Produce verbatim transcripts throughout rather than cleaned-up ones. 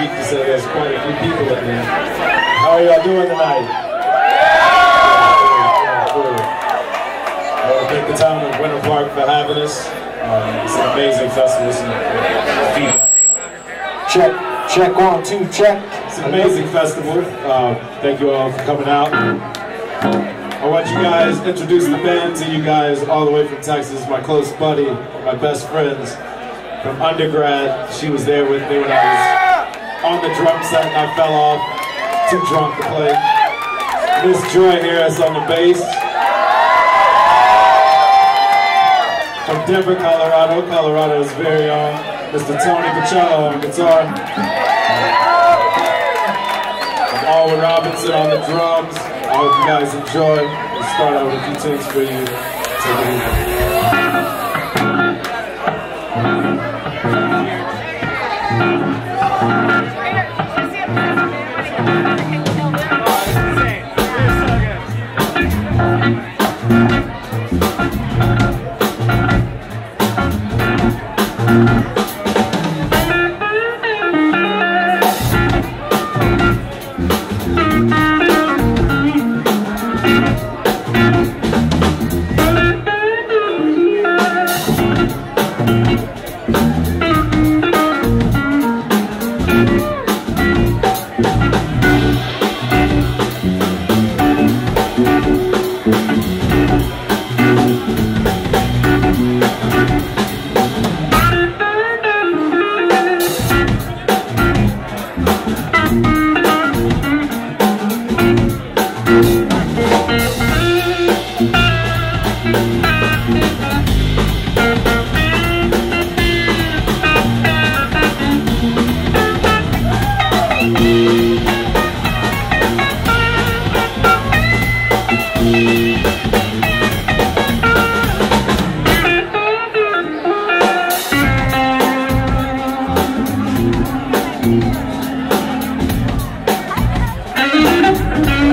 week, so there's quite a few people in there. How are y'all doing tonight? Yeah, cool. I want to thank the town of Winter Park for having us. Um, it's an amazing festival. It's an Check, check one, two, check. It's an amazing festival. Uh, thank you all for coming out. I want you guys to introduce the band to you guys all the way from Texas. My close buddy, my best friends from undergrad. She was there with me when I was on the drum set and I fell off, too drunk to play. Miss Joy Harris on the bass. From Denver, Colorado. Colorado's very own Mister Tony Pacello on guitar. From Alwyn Robinson on the drums. I hope you guys enjoy. We'll start out with a few tunes for you. Take it easy.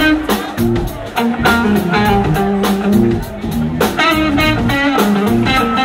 Thank you.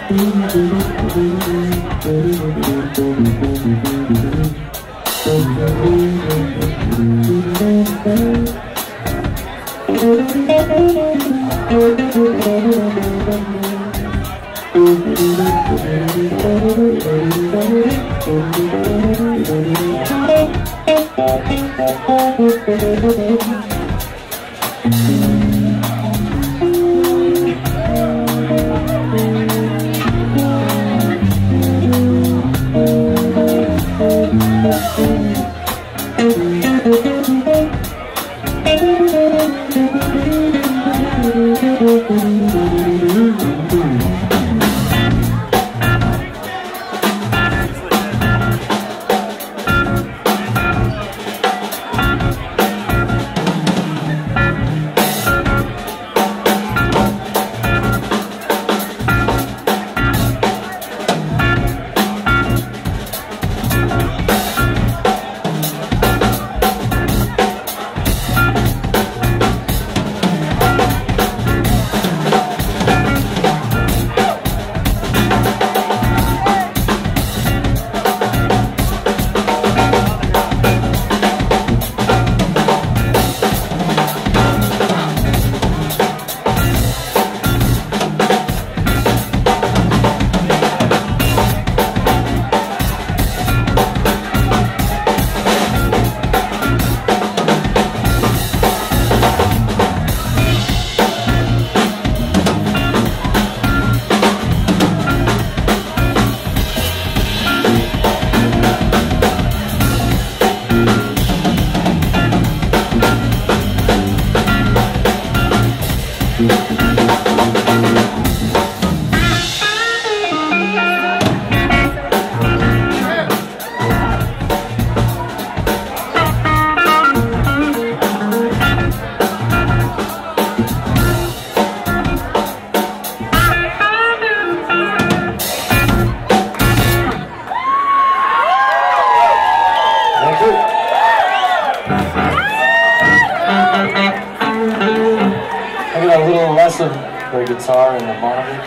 The guitar and the monitor.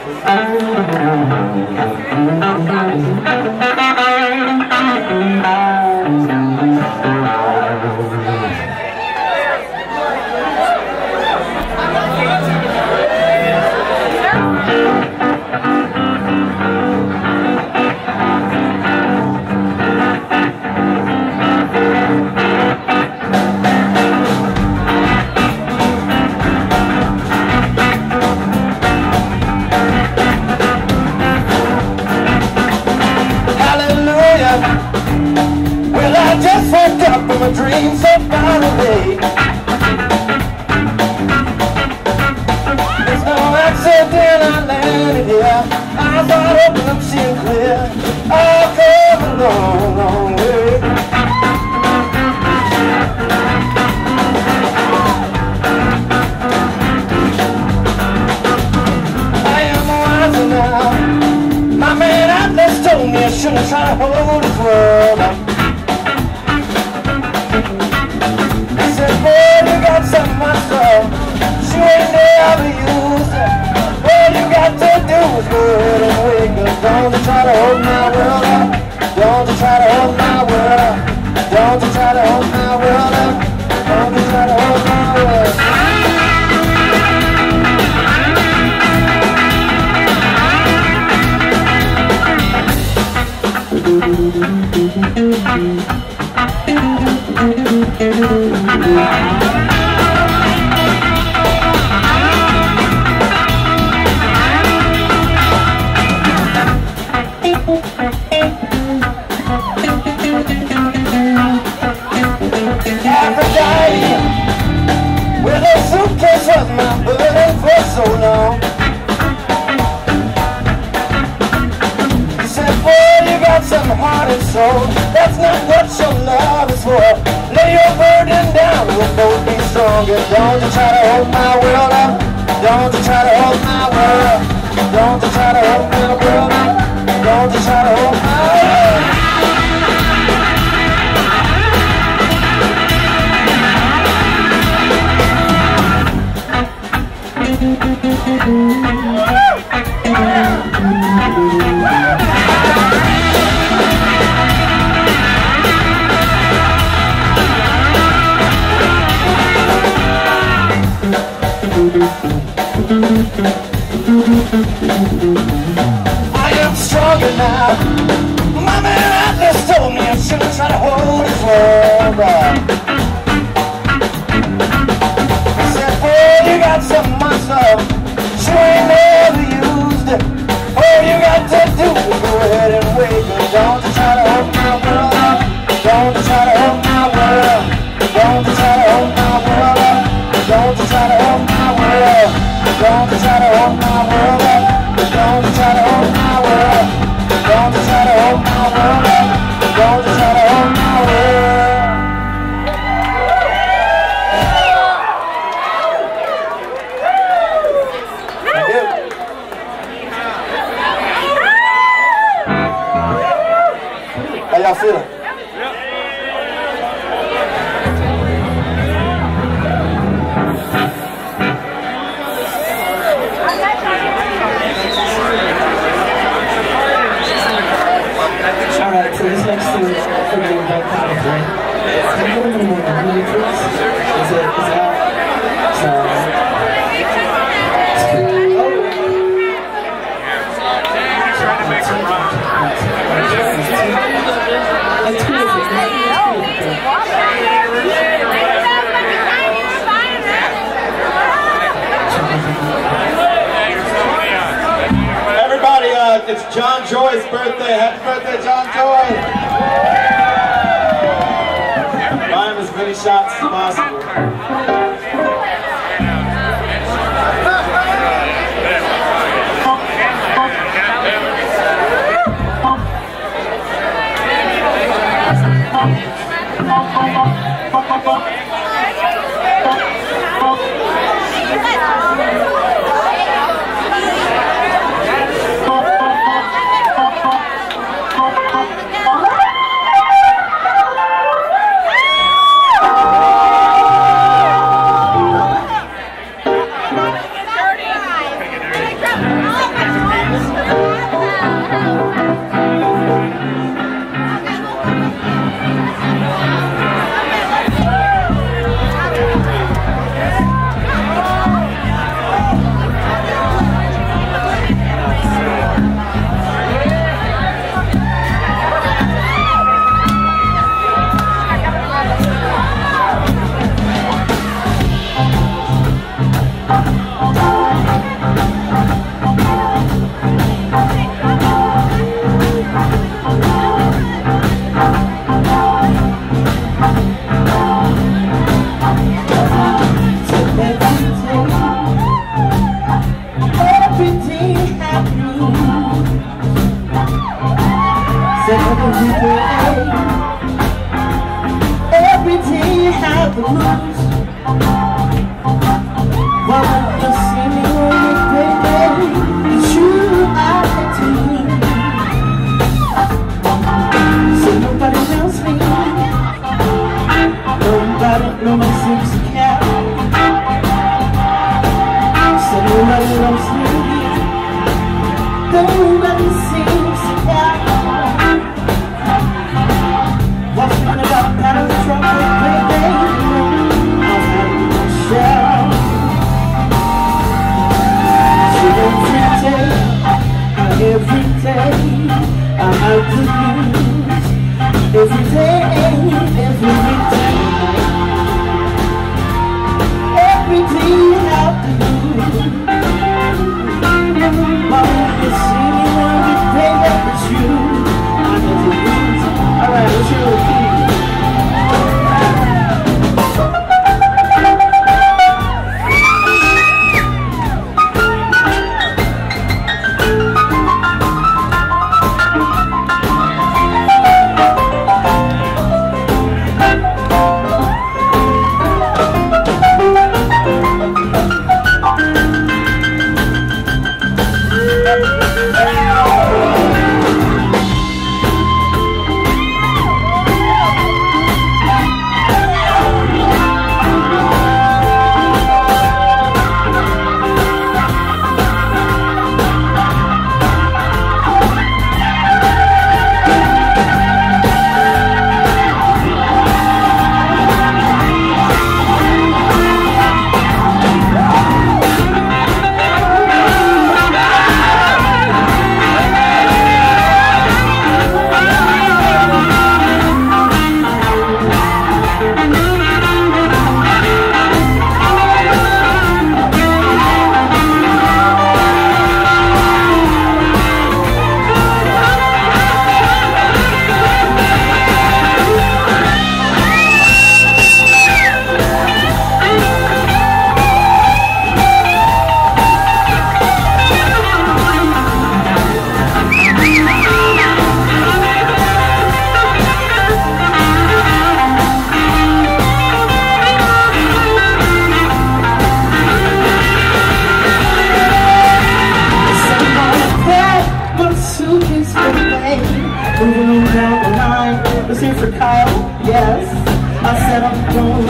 My dreams so far away. There's no accident, I landed here. Eyes wide open, I'm seeing clear. I've come a long, long way. I am wiser now. My man Atlas told me I shouldn't try to hold his world up. Something myself, she ain't never used it. All you got to do is go ahead and wake up. Don't you try to hold my world up. Don't you try to hold my world up. Don't you try to hold my world up. Don't you try to hold my world up. Aphrodite, with a suitcase was my burden for so long. He said, boy, you got some heart and soul. That's not what your love is for. Lay your burden down, we'll both be stronger. Don't you try to hold my world up. Don't you try to hold my world up. Don't you try to hold my world up. Don't you try to hold my world up. Woo! it now. My man out there told me I shouldn't try to hold his love back. He said, boy, you got some muscle, you ain't never used it. All you got to do is go ahead and wait. But don't you try to hold my world up. Don't you try to hold my world up. Don't you try to hold my world up. Don't you try to hold my world up. Don't you try to hold my world up. Don't you try to hold my world up. Don't you try to hold my world up. Don't you try to hold my world. How y'all feeling? Alright, so this next thing is for you about kind of right? Can you give me more money, please? Is it, is it out? So, Trying to make her run. That's cool. Everybody, uh, it's John Joy's birthday. Happy birthday, John Joy! Buy him as many shots as possible. Everything you have to lose. Why won't you see me when you baby? It's you I had to lose. So nobody knows me. Nobody, nobody seems to care. So nobody loves me. Nobody seems to care. What's fun about that trouble, baby? I'll have to share. So every day, every day, I have to lose. Every day, every day, everything you have to lose. Why won't you see me when we pay that it's you? I have to lose. Alright, let's hear it.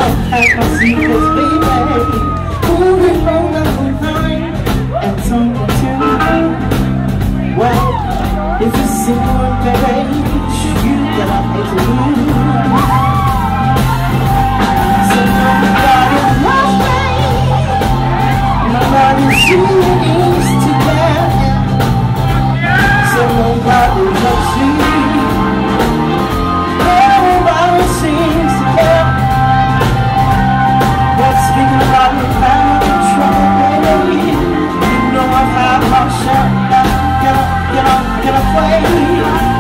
don't have my secrets, baby. Moving on the line and talking to me. Well, if you see one page, you that I hate to lose. So nobody loves me, nobody seems to care. So nobody loves me, nobody seems to care. But speaking about me, I'm in trouble, baby. You know I've had my share. Can I, can I, can I play?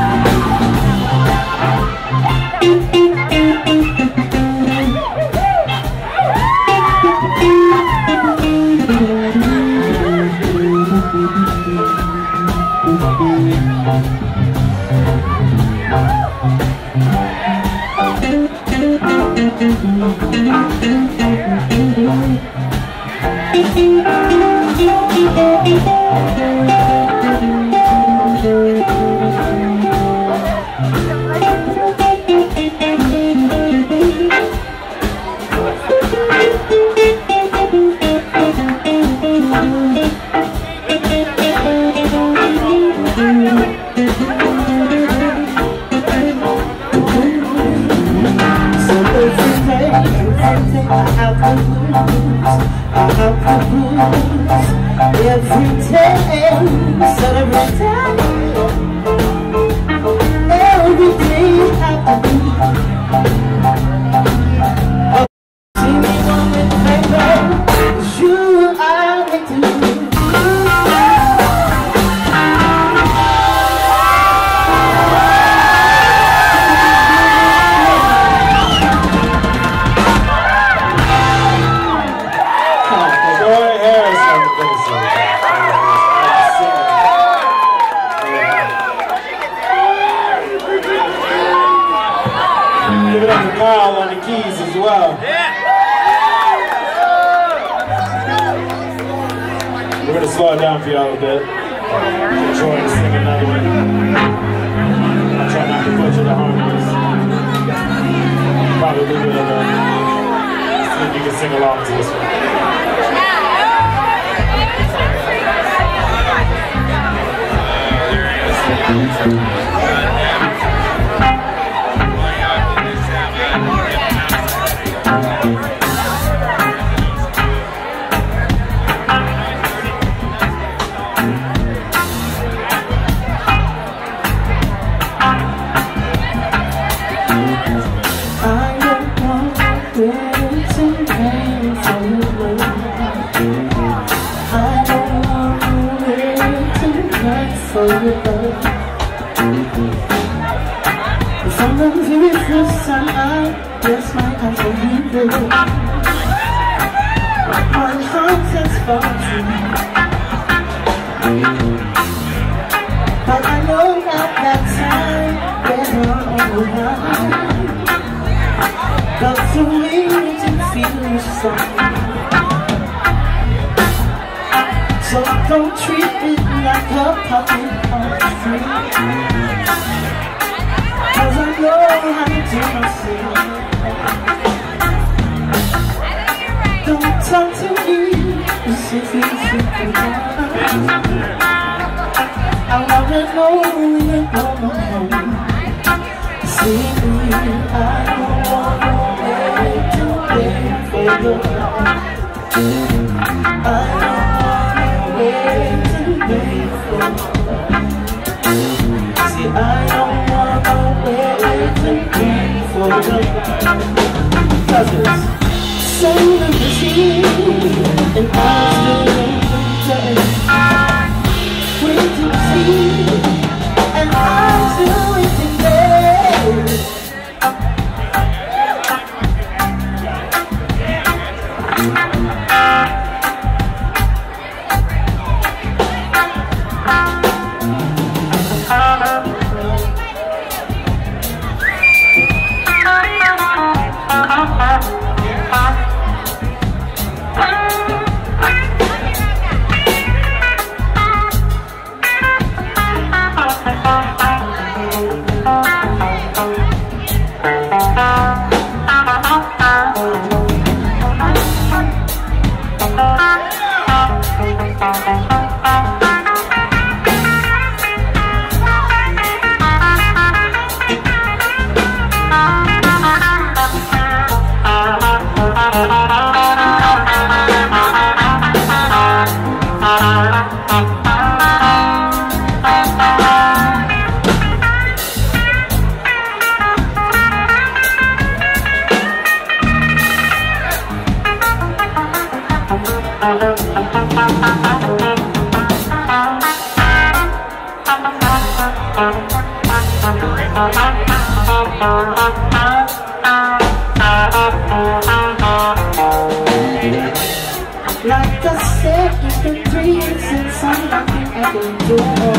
Like I said, it's been three years since I'm knocking at the door,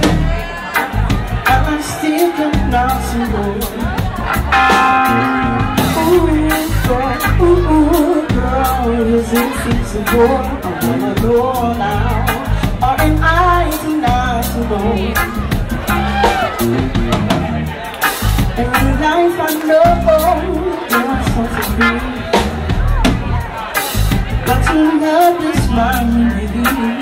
and I still don't know to go. Ooh, girl, ooh, ooh, girl, is it feasible? I wanna go now, or am I tonight to know? In life I know you're supposed to be, but you love this mind, baby.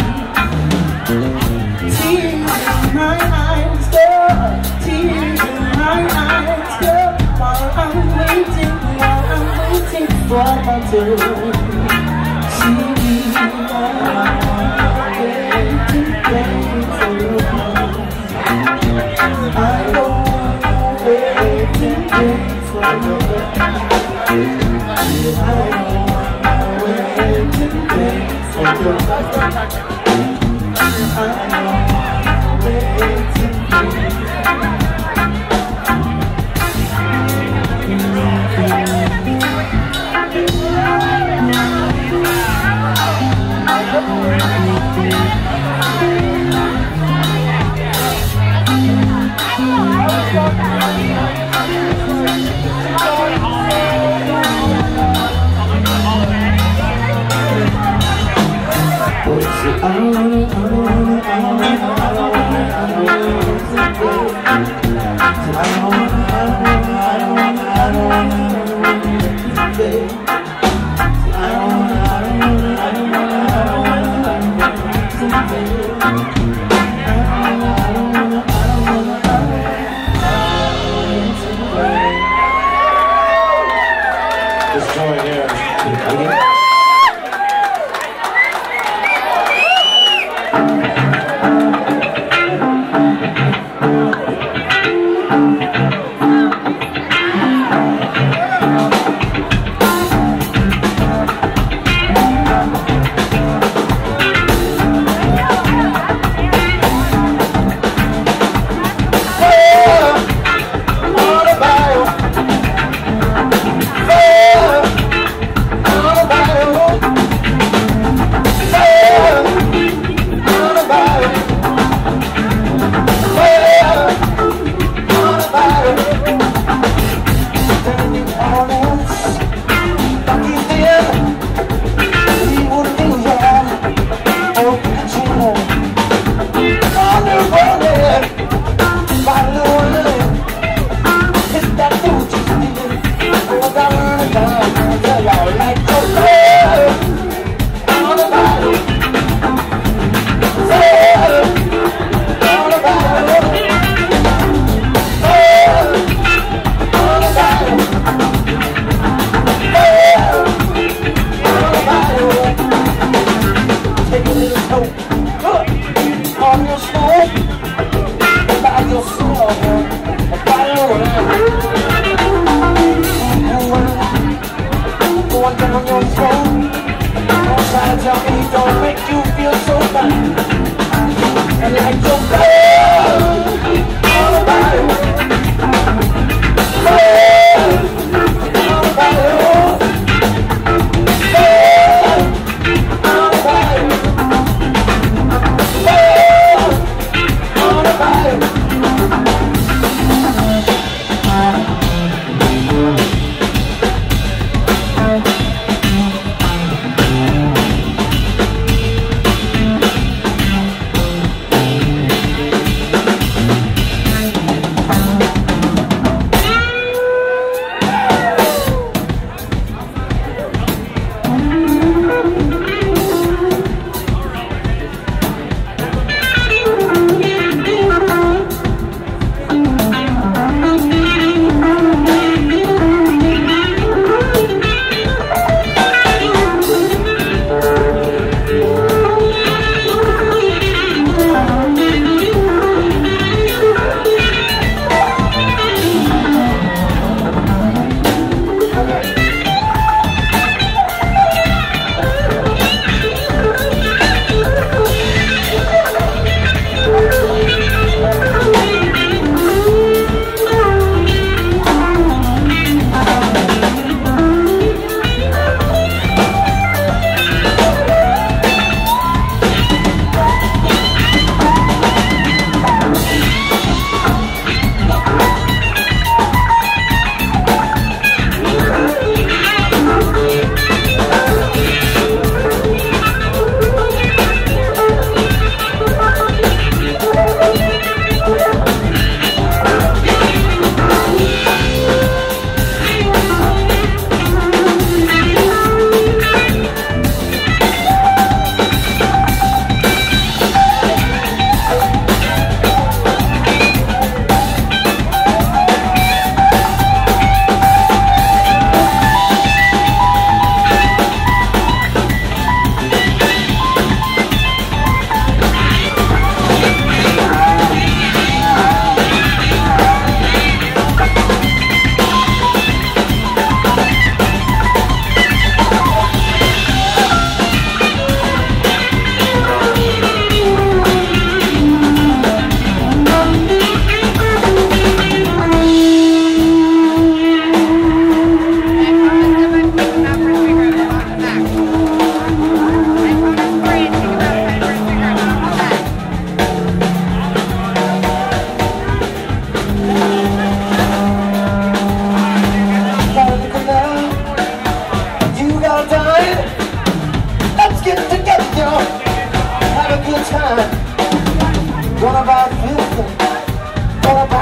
Tears in my eyes, girl. Tears in my eyes, girl. While I'm waiting, while I'm waiting for my turn. See me, while I'm waiting, waiting for your love. I don't waiting, waiting for your love. I don't.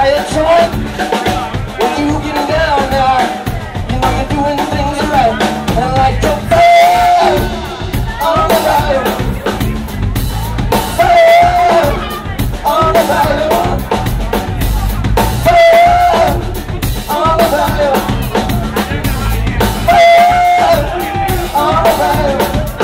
buy a joint. When you getting down now, you know you're doing things right. And like your fire on the fire, fire on the fire, fire on the fire, fire on the fire.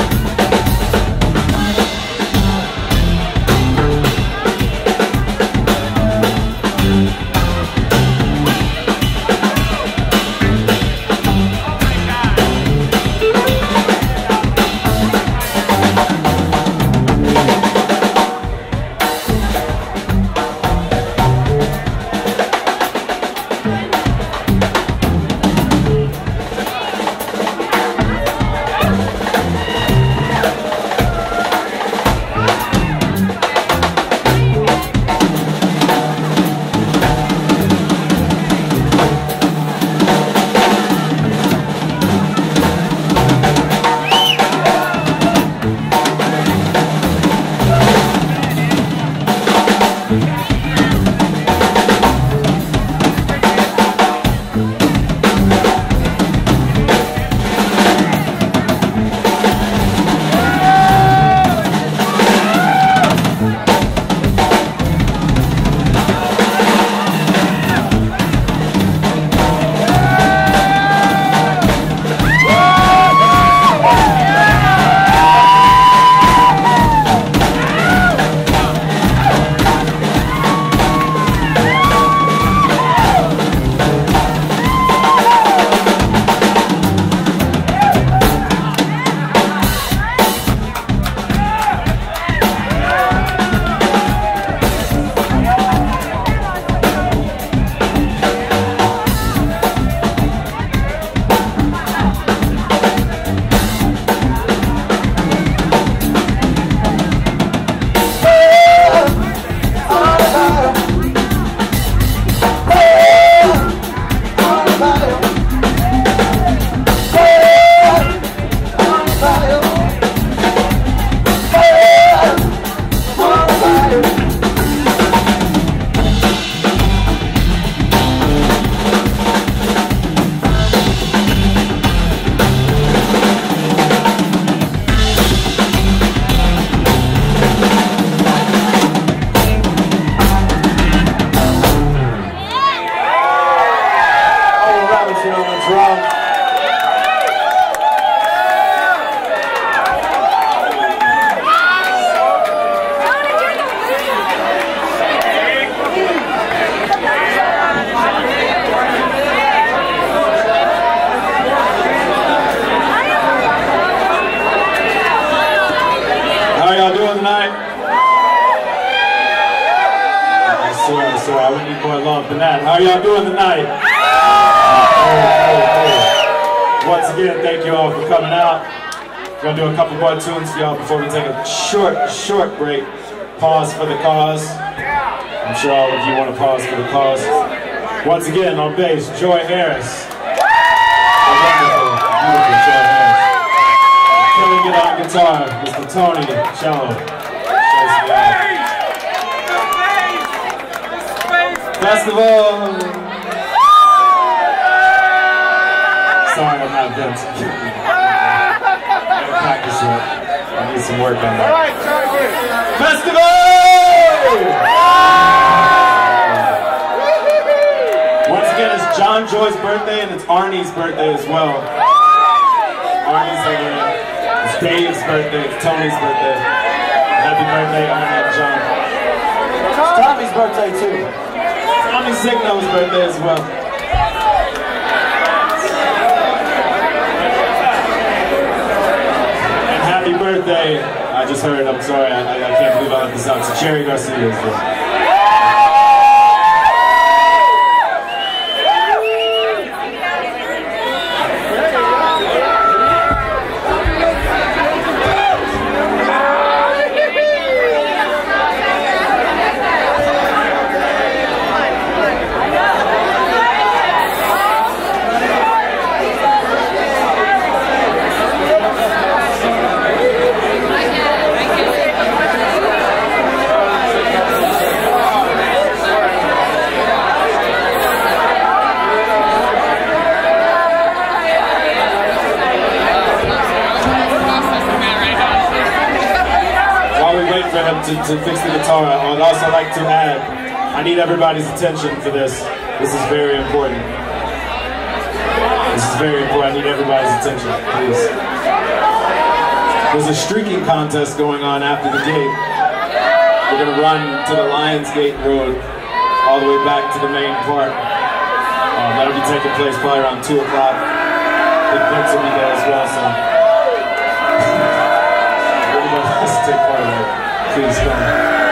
How y'all doing tonight? Once again, thank you all for coming out. We're gonna do a couple more tunes for y'all before we take a short, short break. Pause for the cause. I'm sure all of you want to pause for the cause. Once again, on bass, Joy Harris. The wonderful, beautiful Joy Harris. Killing it on guitar, Mister Tony, cello. Festival! Sorry, I'm not Vince. I gotta practice it. I need some work on that. Festival! Once again, it's John Joy's birthday and it's Arnie's birthday as well. Arnie's birthday. It's Dave's birthday. It's Tony's birthday. Happy birthday, Arnie and John. It's Tommy's birthday too. Tommy Signo's birthday as well. And happy birthday, I just heard, I'm sorry, I, I can't believe I left this out, to Cherry Garcia as well. to, to fix the guitar. I would also like to add, I need everybody's attention for this. This is very important. This is very important. I need everybody's attention, please. There's a streaking contest going on after the gate. We're gonna run to the Lionsgate Road all the way back to the main park. Um, that'll be taking place probably around two o'clock. I think Vince will be there as well, so everybody has to take part of it. Please come.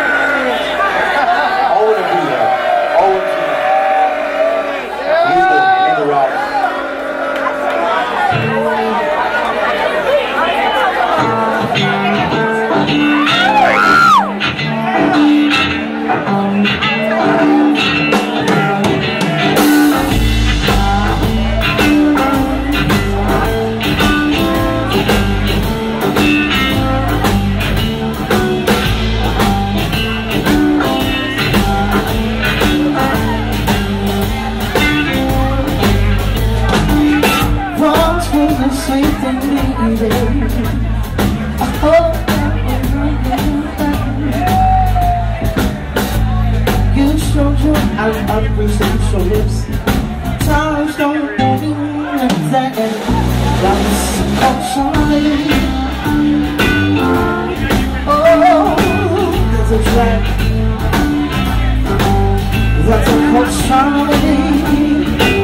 Alwyn will be there. Alwyn will be there. Lead the, lead the ride. I appreciate your lips. Times don't mean that. That's Solshine. Oh, there's a track that's a Solshine.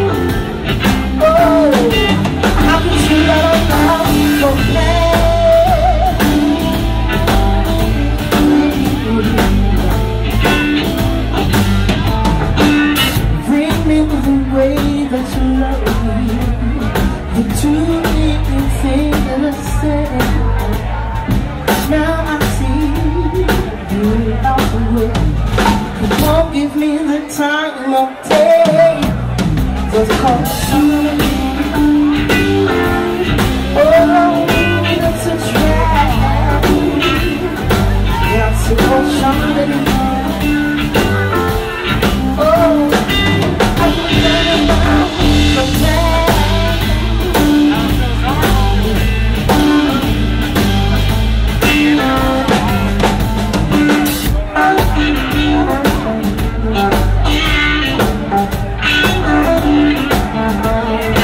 Oh, how can you let us down so bad? Give me the time of day. Just call you. Oh, it's a trap. That's a Solshine. Oh, I can never go back. Oh,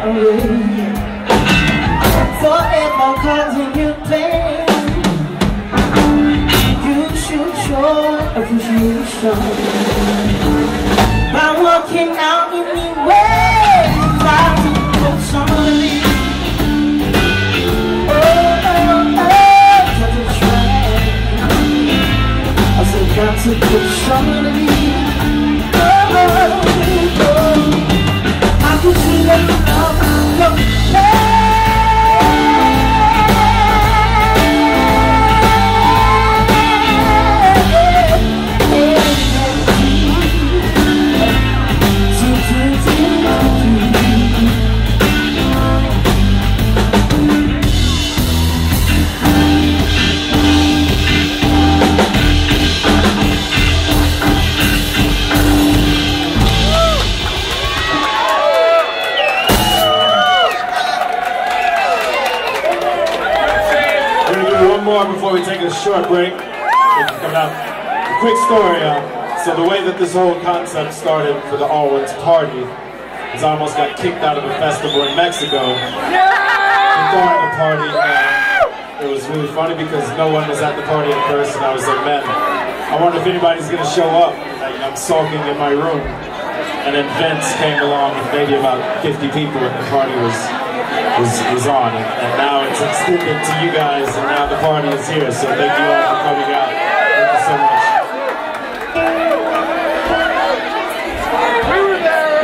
away. Forever causing you pain. You should show appreciation by walking out anyway. Try to put somebody. Oh, oh, oh, got to try. I said got to put somebody. Oh, oh, oh. How could you let me love go? Before we take a short break, coming up, a quick story. Uh, so the way that this whole concept started for the Alwyn's party is I almost got kicked out of a festival in Mexico for throwing a party, and it was really funny because no one was at the party at first, and I was like, man, I wonder if anybody's gonna show up. Like, I'm sulking in my room, and then Vince came along with maybe about fifty people, and the party was Was, was on, and, and now it's extended to you guys, and now the party is here, so thank you all for coming out. Thank you so much. We were there!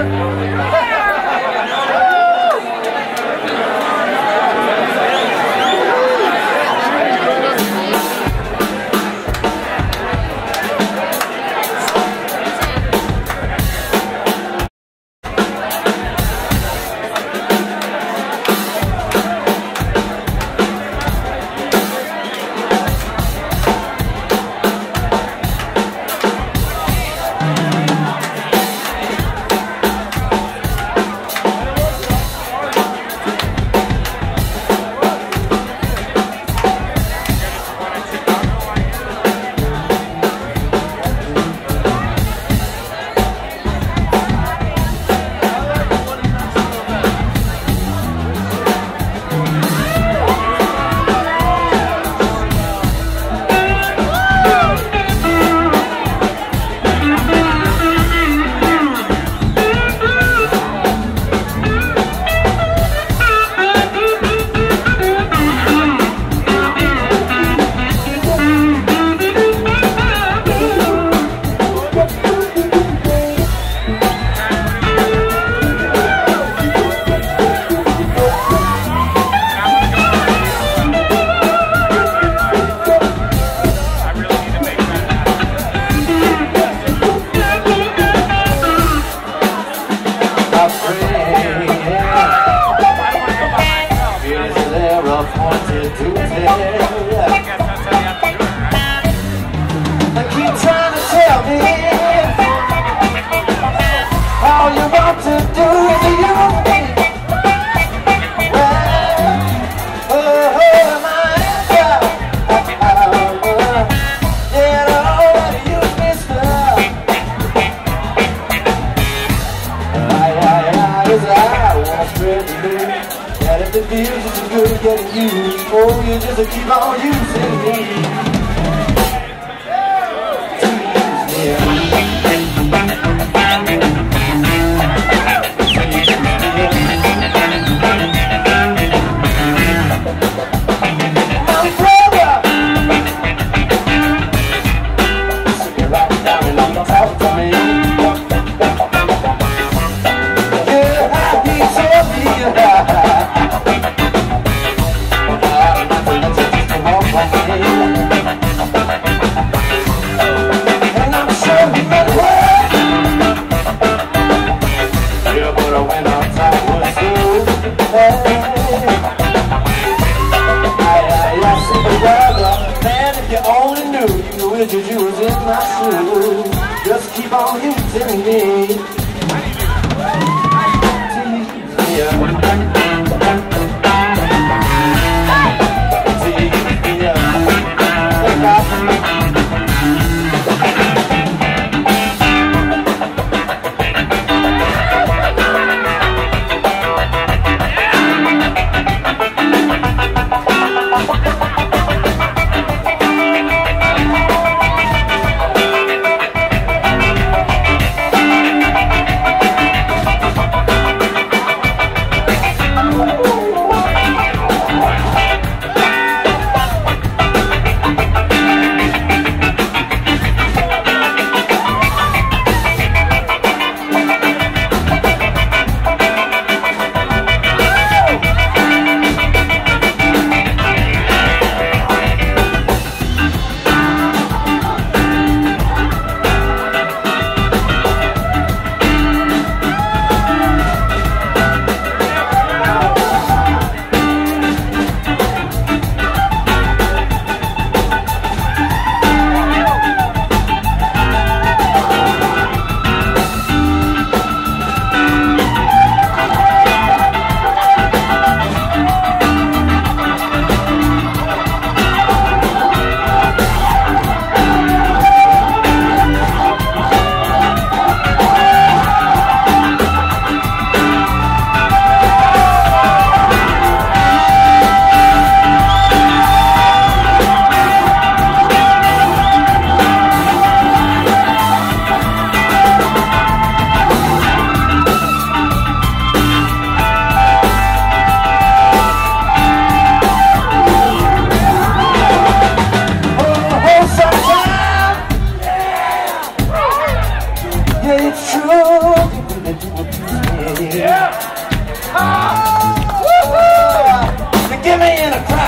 You just keep on using me. My brother, sit right down and talk to me. Yeah, he told me that.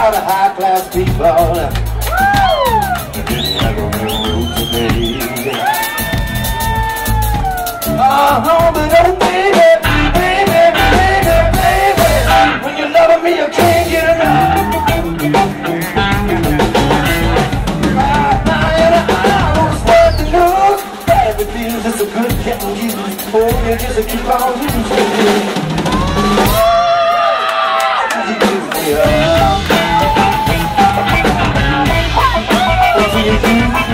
lot of high-class people that didn't have a room to be. Uh-huh, but oh baby, baby, baby, baby, when you're loving me, you can't get enough. Just a good cat and you oh, you just a keep on using me. You use me up. You use me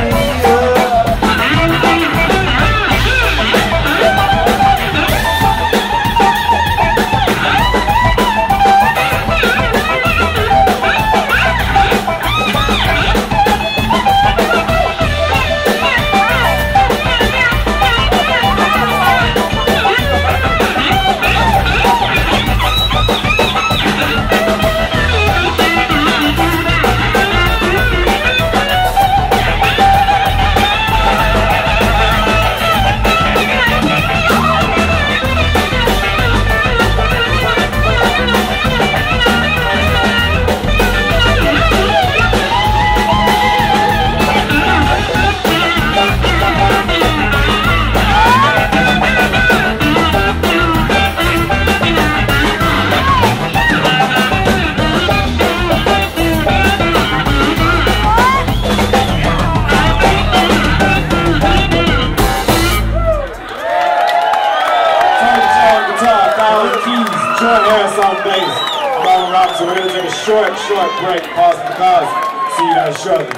on bass. I'm Alwyn Robinson. We're going to take a short, short break. Pause for the cause. See you guys shortly.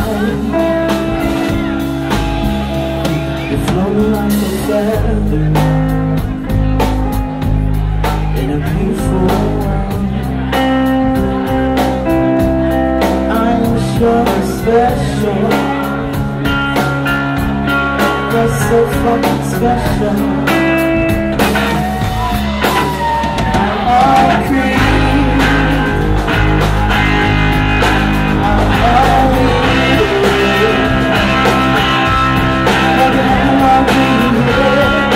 You float like a feather in a beautiful world. I'm sure special. You're so fucking special. I'm all cream. I'm all weird. But I'm all weird.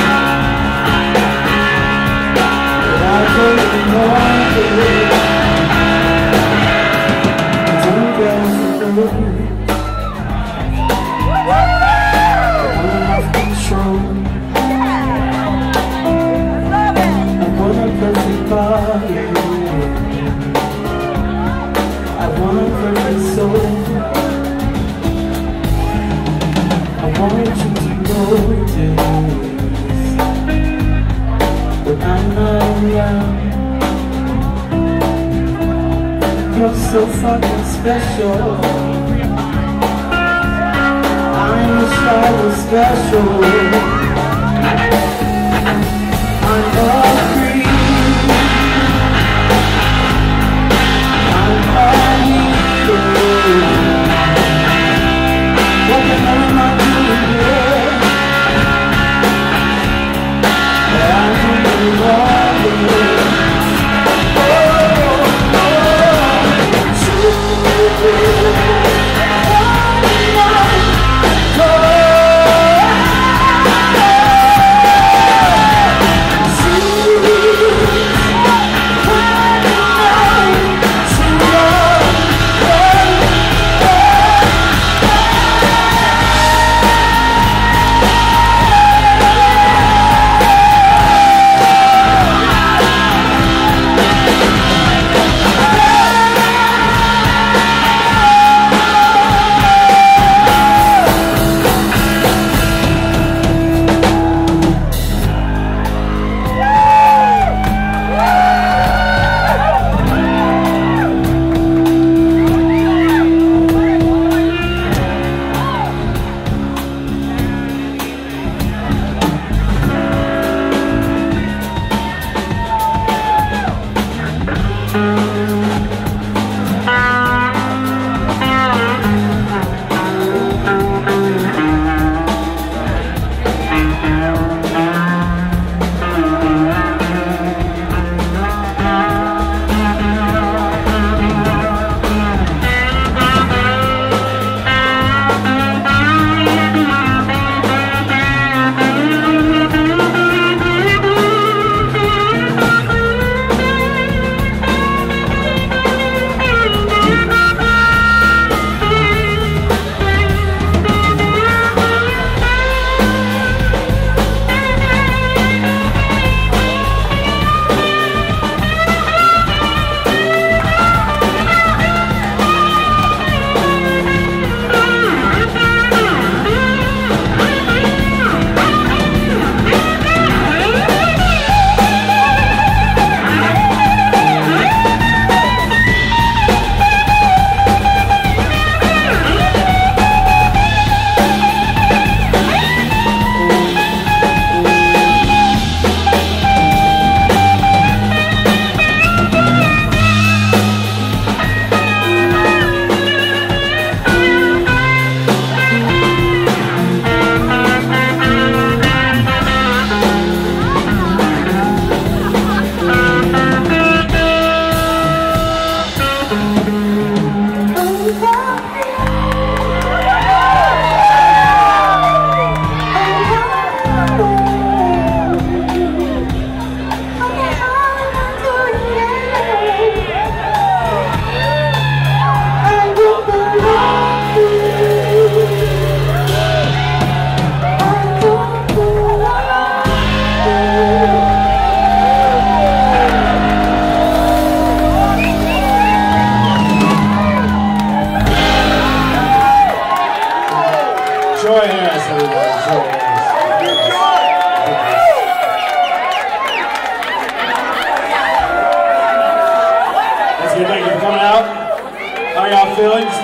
But I don't want it. Don't get through. I want a perfect soul. I want you to notice when I'm not around. You're so fucking special. I wish I was special. I'm all free. What the hell am I doing here? I'm doing wrong here. Oh, oh,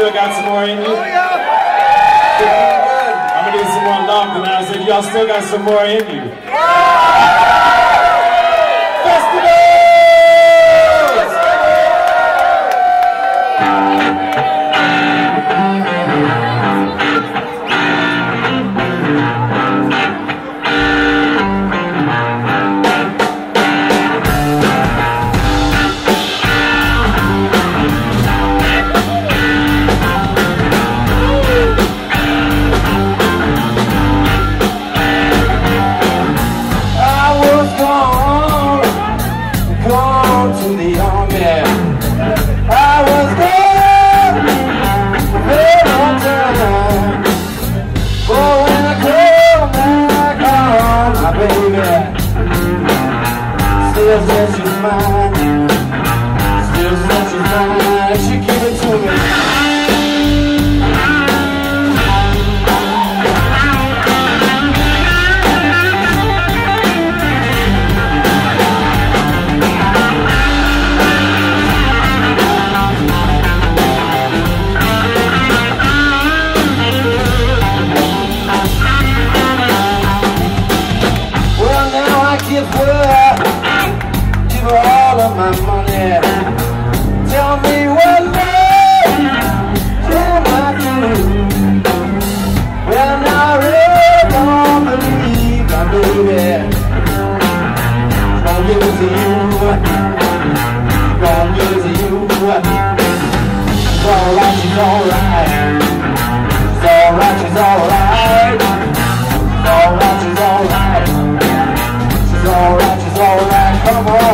still got some more in you? Oh, yeah. I'm gonna need some more love tonight. I said, y'all still got some more in you. Festival! Still says she's mine. Still says she's mine. She give it to me. Well, now I give her all of my money. Tell me what love can I do? Well, now I really don't believe my baby gonna give it to you. Gonna give it to you. She's alright, she's alright. She's alright, she's alright. She's alright, she's alright. She's alright, she's alright. Come on.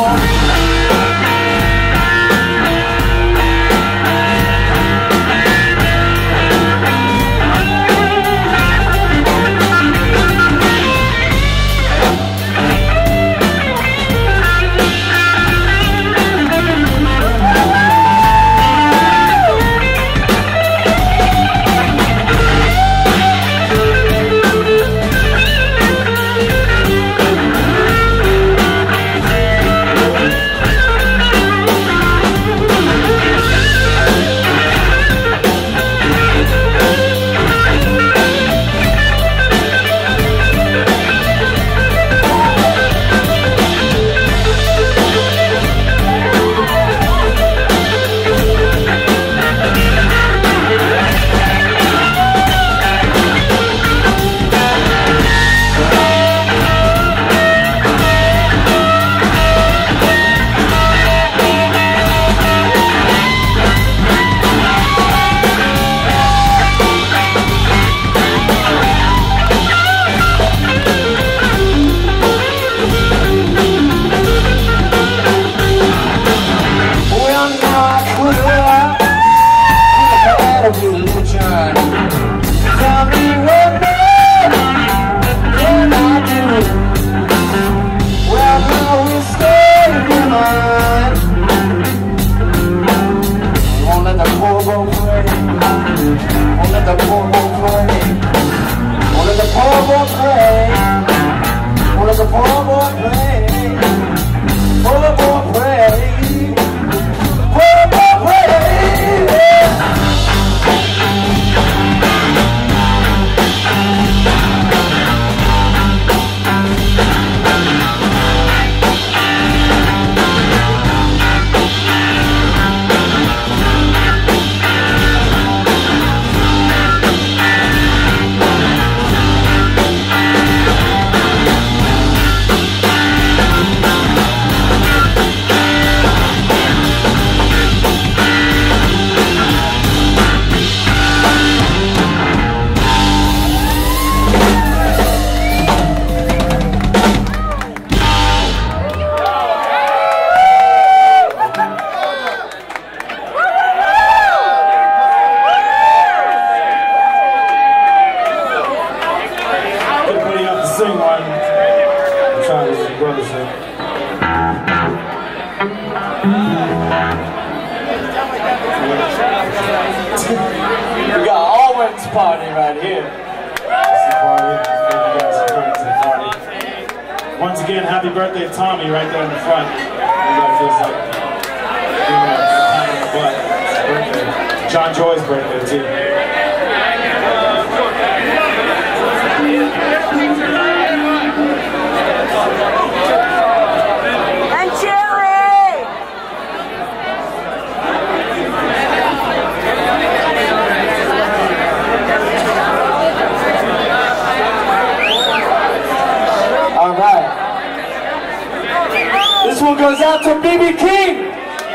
We got Alwyn's party right here. Once again, happy birthday, Tommy, right there in the front. Everybody feels like, you know, pat on the butt. It's his birthday. John Joy's birthday too. And Jerry! All right. This one goes out to B B King.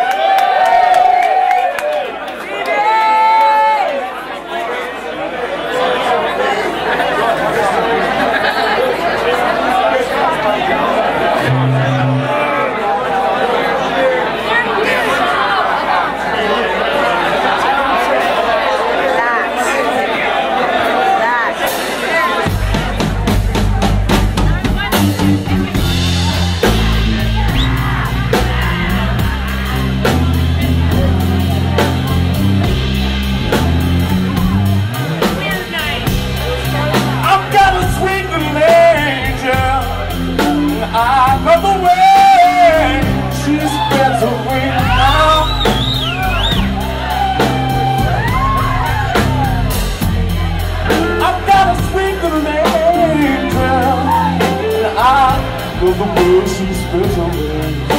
I love the way she spreads her wings now. I've got a sweet little angel, and I love the way she spreads her wings.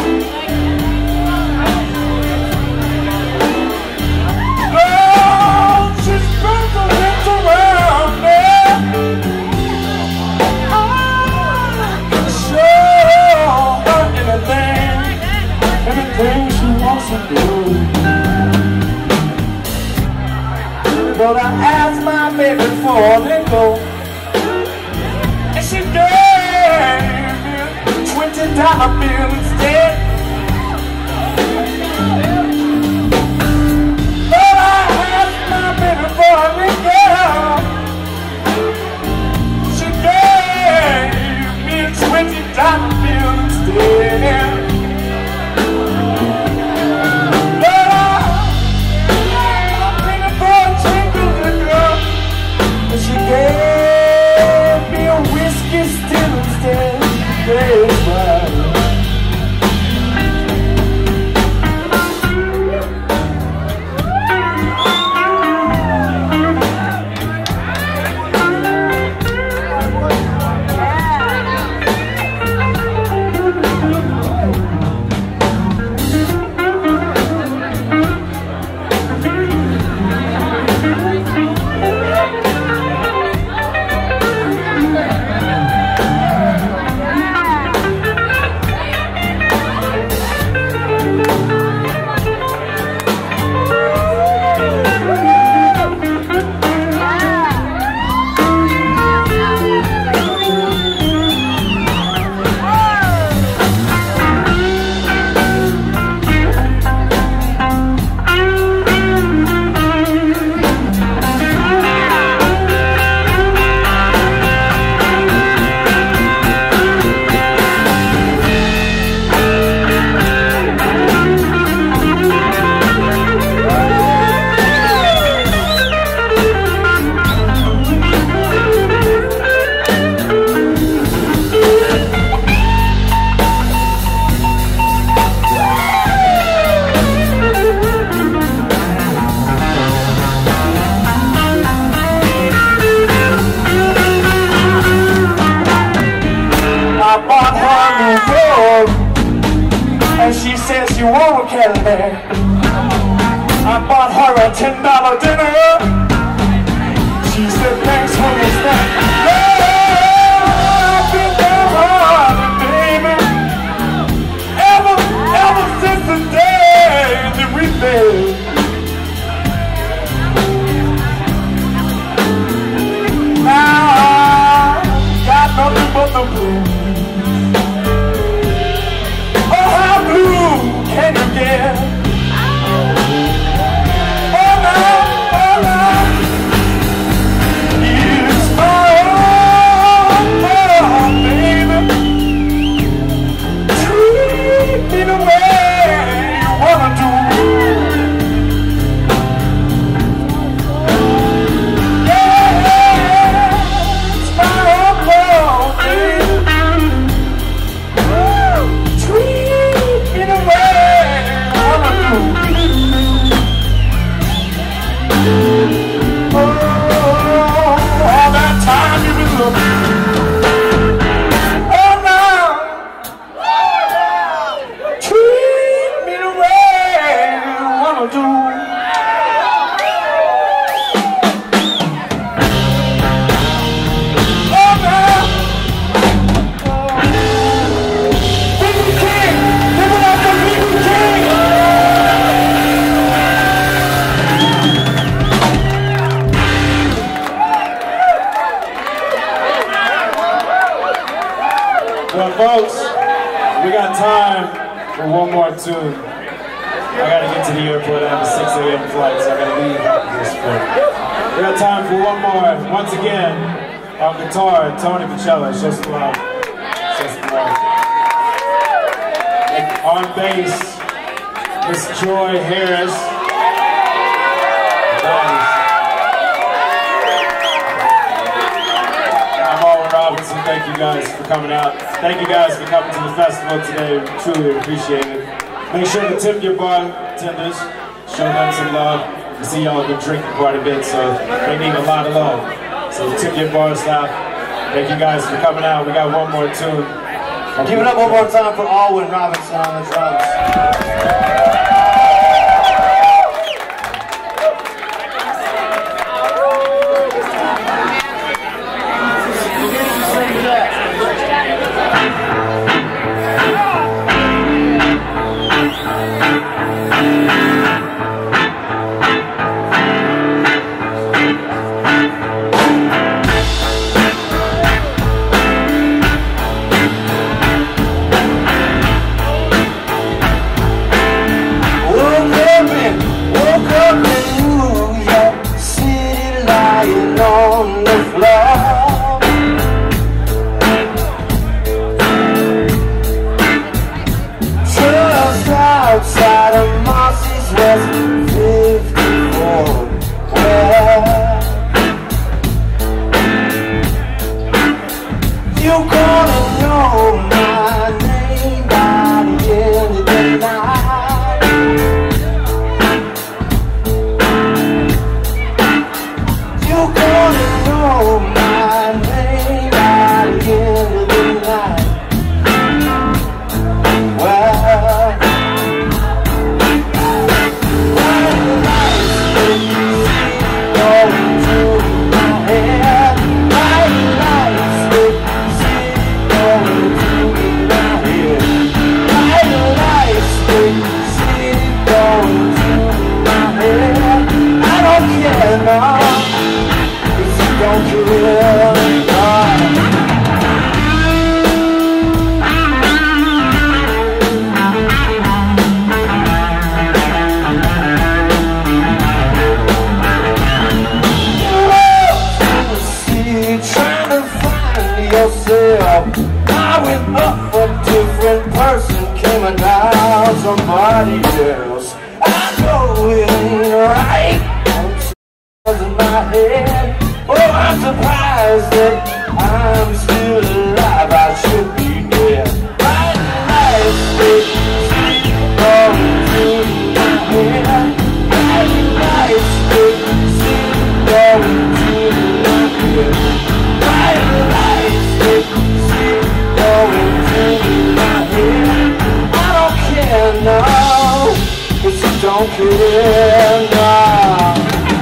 Oh, she spreads her wings around me. Anything she wants to do. But I asked my baby before they go, and she gave me a twenty dollar bill instead. But I asked my baby before they go, she gave me a twenty dollar bill instead. She gave me a whiskey still instead. That's right. And she says she won't Cadillac. I bought her a ten dollar dinner. She said thanks for the snack. Oh, I've been down baby, ever, ever since the day that we met. Now I got nothing but the blues. Can you get? Oh no! We got time for one more tune. I gotta get to the airport. I have a six A M flight, so I gotta leave this point. We got time for one more. Once again, on guitar, Tony Picella. Show some love. Show some love. And on bass, Miss Joy Harris. Nice. I'm Alwyn Robinson. Thank you guys for coming out. Thank you guys for coming to the festival today. We truly appreciate it. Make sure to tip your bartenders. Show them some love. I see y'all have been drinking quite a bit, so they need a lot of love. So tip your bar staff. Thank you guys for coming out. We got one more tune. Give it up one more time for Alwyn Robinson on the drums. Outside of Mossy's West fifty-four, well, you gonna know my name by the end of the night. You gonna know my name by the end of the night. Well, don't you really know? Trying to find yourself. I went up a different person, came and down somebody else. I know it ain't right. In my head, oh, I'm surprised that I'm still alive. I should be dead. My life is going through my head. My life is going through my head. My life is going through my head. I don't care now, 'cause you don't care now.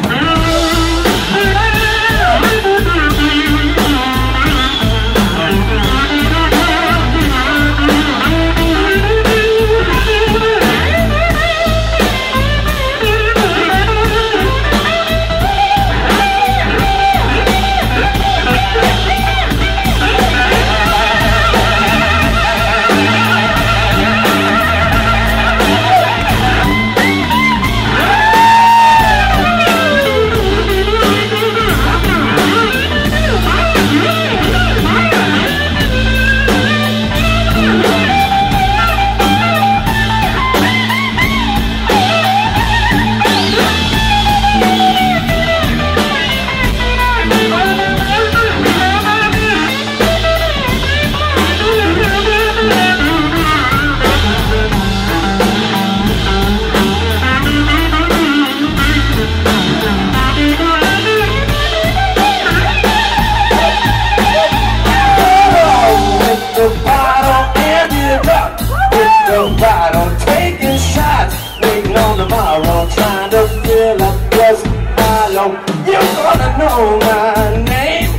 Bottle, taking shots, waiting on tomorrow, trying to fill up this hollow. You're gonna know my name.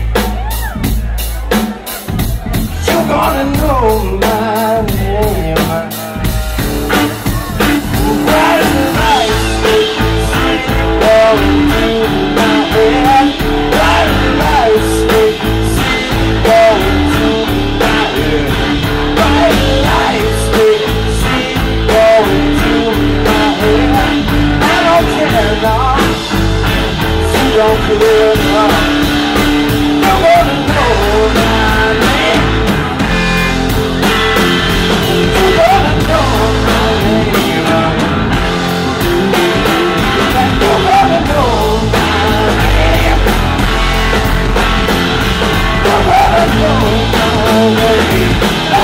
You're gonna know my name. Bright lights, going through my head. Bright lights, going through my head. Bright lights. don't clear it up. I wanna know my name. I wanna know my name. I wanna know my name. I wanna know my name.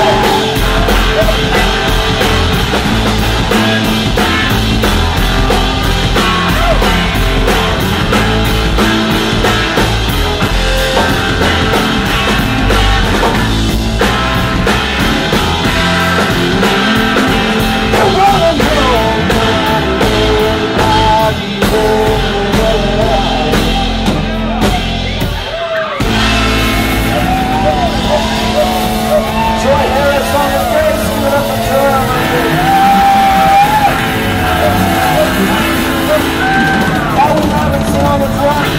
Alwyn Robinson on the drum.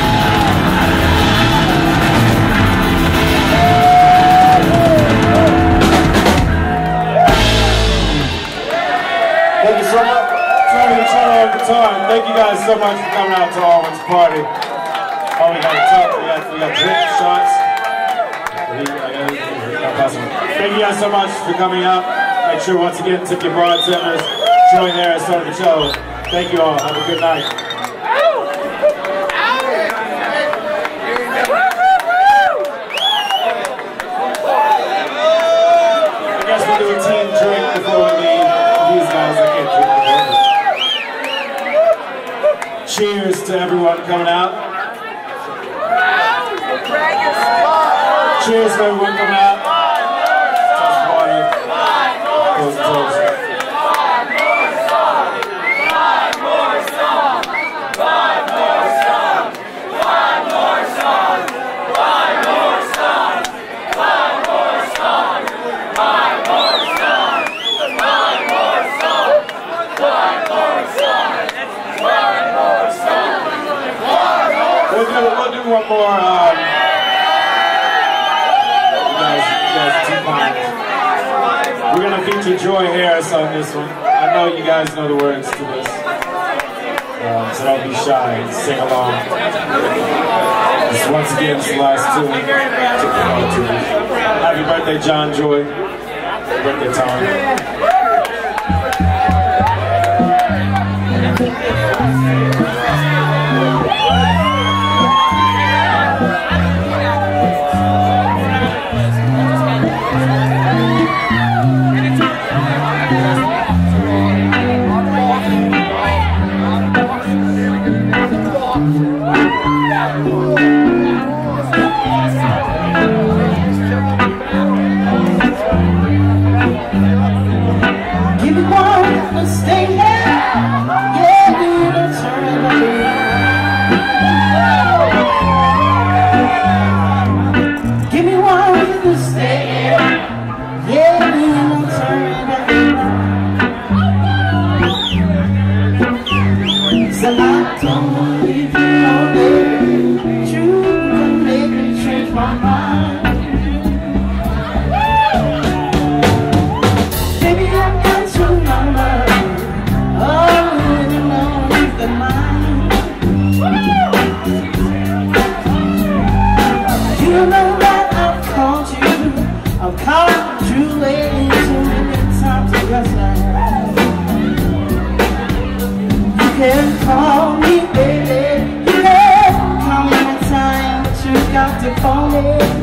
Thank you so much. Tony and Tony on guitar. Thank you guys so much for coming out to Alwyn's party. Oh, we got a talk. We got, we got drink shots. Thank you guys so much for coming out. Make sure once again tip your bartenders. Join Harris on the show. Thank you all. Have a good night. I guess we'll do a team drink before we leave. These guys, I can't drink. Cheers to everyone coming out. Cheers to everyone coming out. Toast party. Toast, toast. We'll do, we'll do one more. Um, you guys, you guys are too kind. We're gonna feature Joy Harris on this one. I know you guys know the words to this, um, so don't be shy and sing along. This once again is the last tune. Happy birthday, John Joy. Happy birthday, Tom. Give me one to stay there. Yeah, you don't turn around. Give me one to stay there. Yeah, you don't turn around. So I don't leave you all there. You can make me change my mind. You know that I've called you, I've called you lately too many times to your side. You can call me baby, you can call me anytime, but you got to call me.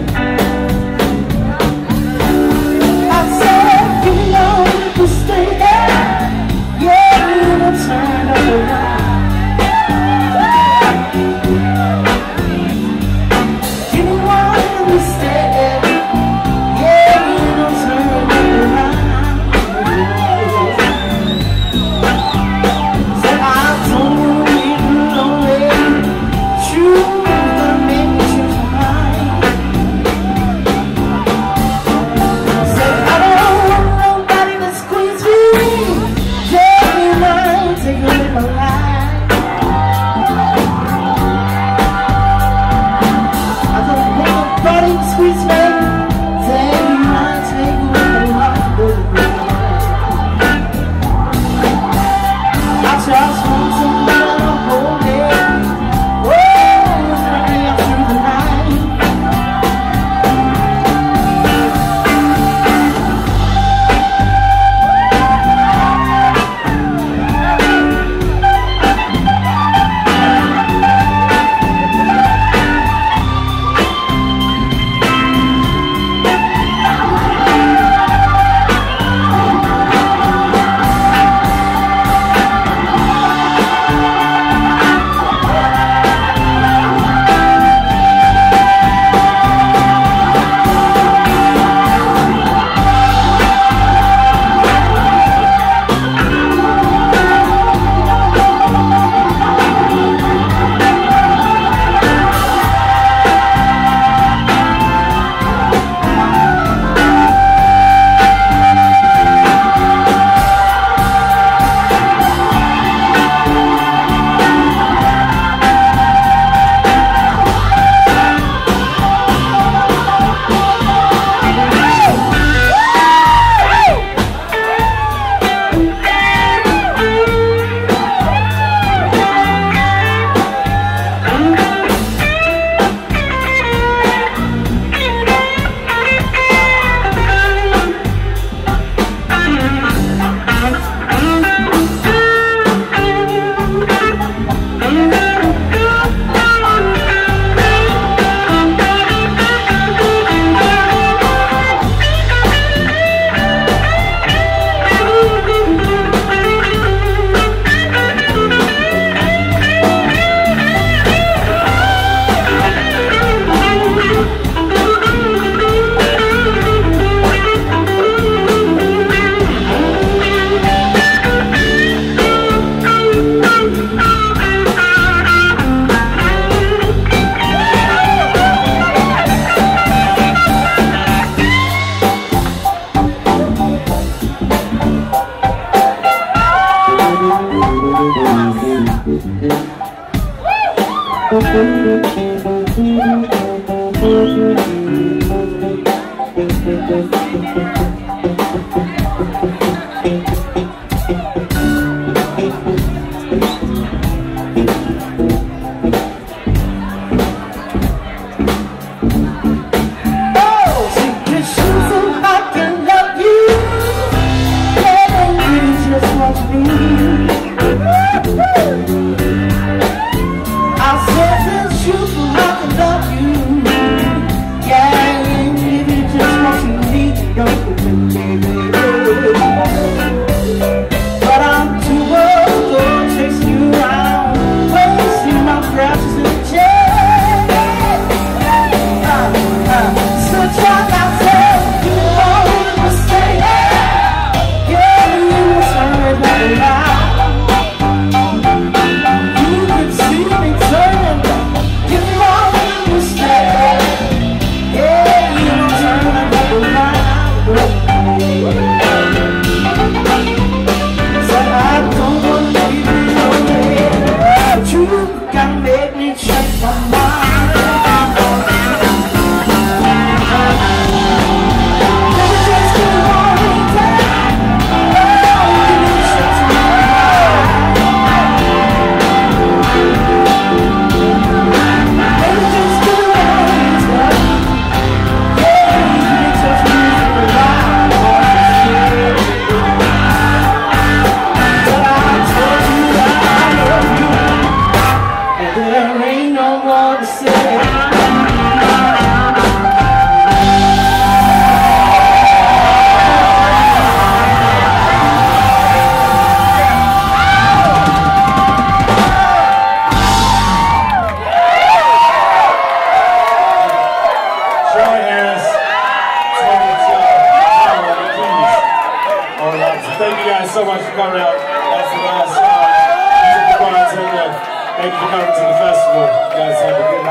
I said you know to stay there, yeah, you don't turn around. Thank you guys so much for coming out. That's the last song. Thank you for coming to the festival. You guys have a good